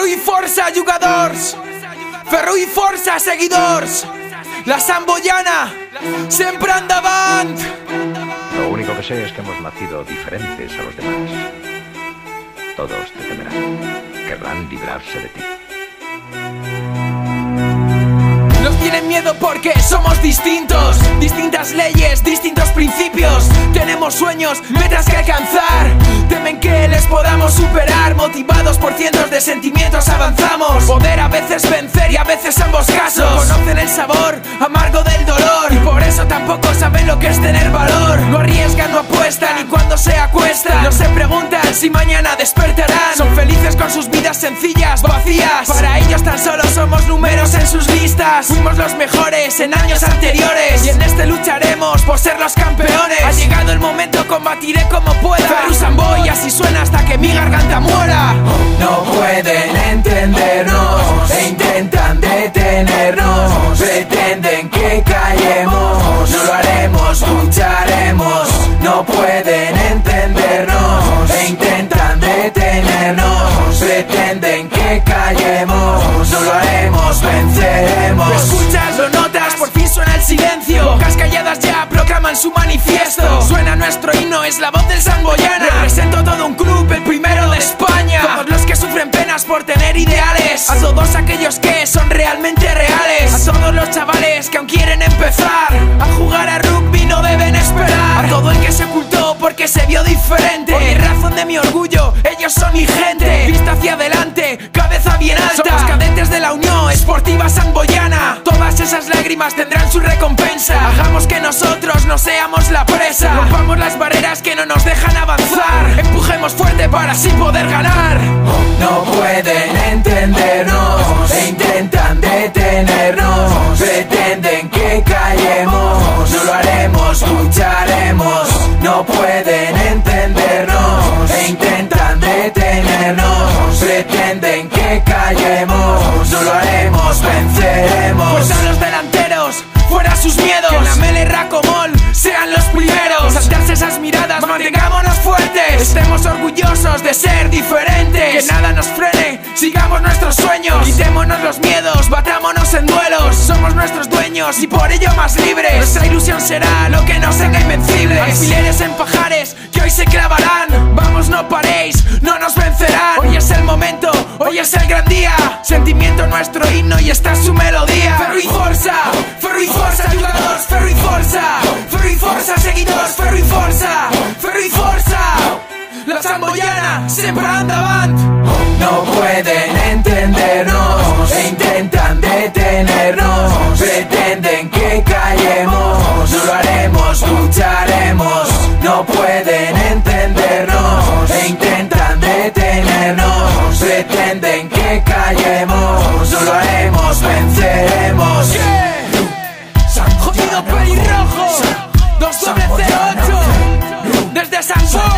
Ferro i força, jugadors! Ferro i força, seguidors! La Samboyana, siempre endavant! Lo único que sé es que hemos nacido diferentes a los demás. Todos te temerán, querrán librarse de ti. Nos tienen miedo porque somos distintos. Distintas leyes, distintos principios. Tenemos sueños, metas que alcanzar. Temen que les podamos superar. Motivados por cientos de sentimientos avanzamos. Poder a veces vencer y a veces ambos casos. No conocen el sabor amargo del dolor y por eso tampoco saben lo que es tener valor. No arriesgan, no apuestan y cuando se acuestan no se preguntan si mañana despertarán. Son felices con sus vidas sencillas, vacías. Para ellos tan solo somos números en sus listas. Fuimos los mejores en años anteriores y en este lucharemos por ser los campeones. Ha llegado el momento, combatiré como pueda. Ferro Samboy, así suena hasta que mi garganta muera. No pueden entendernos e intentan detenernos. Pretenden que callemos, no lo haremos, lucharemos. No pueden entendernos e intentan detenernos. Pretenden que callemos, no lo haremos, venceremos. ¿Lo escuchas? ¿Lo notas? Por fin suena el silencio. Bocas calladas ya proclaman su manifiesto. Suena nuestro himno, es la voz del Samboyana. Represento todo un club, el primero de España. Todos los que sufren penas por tener ideales. A todos aquellos que son realmente reales. A todos los chavales que aún quieren empezar a jugar a rugby, no deben esperar. A todo el que se ocultó porque se vio diferente. Por mi razón de mi orgullo, ellos son mi gente. Vista hacia adelante, cabeza bien alta. Somos cadetes de la Unión Esportiva Samboyana. Todas esas lágrimas tendrán su recompensa. Hagamos que nosotros no seamos la presa. Rompamos las barreras que no nos dejan avanzar. Empujemos fuerte para así poder ganar. No pueden entendernos e intentan detenernos. Pretenden que callemos, no lo haremos, lucharemos. No pueden entendernos e intentan detenernos. Pretenden que callemos, no lo haremos, venceremos. Pues a los delanteros, fuera sus miedos. Que en la Mele Racomol sean los primeros. Saltarse esas miradas, mantengámonos fuertes. Estemos orgullosos de ser diferentes. Que nada nos frene, sigamos nuestros sueños. Quitémonos los miedos, batámonos en duelos. Somos nuestros dueños y por ello más libres. Nuestra ilusión será lo que nos haga invencibles. Alfileres en pajares que hoy se clavarán. Vamos, no paréis, no nos vencerán. Hoy es el momento, hoy es el gran día. Sentimiento nuestro himno y esta es su melodía. Ferro i força, jugadors, ferro i força, seguidors, ferro i força. La Samboyana, sempre endavant. No pueden entendernos e intentan detenernos. Pretenden que callemos, no lo haremos, lucharemos. No pueden entendernos e intentan detenernos. Pretenden que callemos, no lo haremos, venceremos. Jodido pelirrojo 208 desde Samboy.